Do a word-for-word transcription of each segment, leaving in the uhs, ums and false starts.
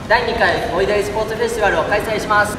だいにかいボイデイスポーツフェスティバルを開催します。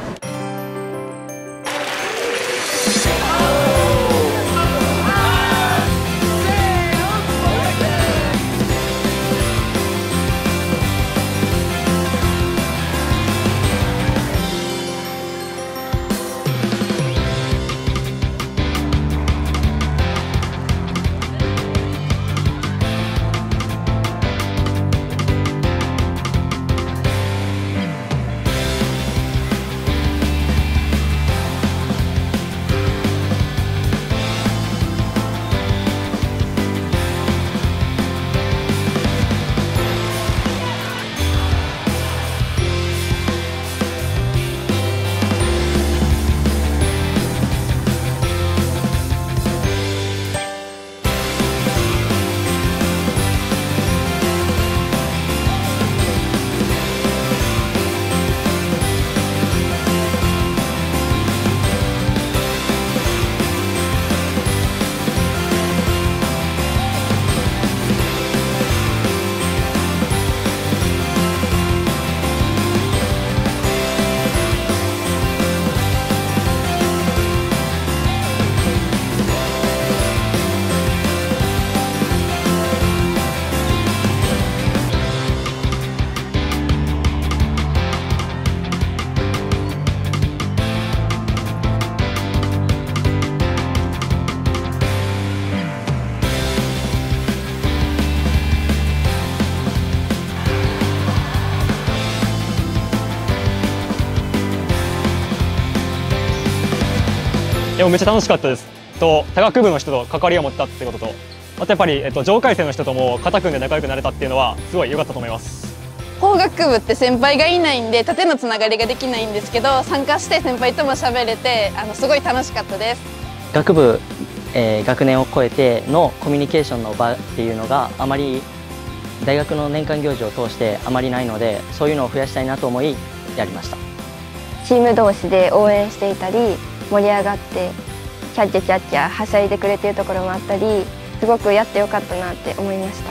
いやめっちゃ楽しかったです。と多学部の人と関わりを持ったってことと、あとやっぱり、えっと、上階生の人とも肩組んで仲良くなれたっていうのはすごい良かったと思います。 法学部って先輩がいないんで縦のつながりができないんですけど、参加して先輩とも喋れてあのすごい楽しかったです。 学部、えー、学年を超えてのコミュニケーションの場っていうのがあまり大学の年間行事を通してあまりないので、そういうのを増やしたいなと思いやりました。 チーム同士で応援していたり盛り上がってキャッチャキャッチャはしゃいでくれているところもあったり、すごくやってよかったなって思いました。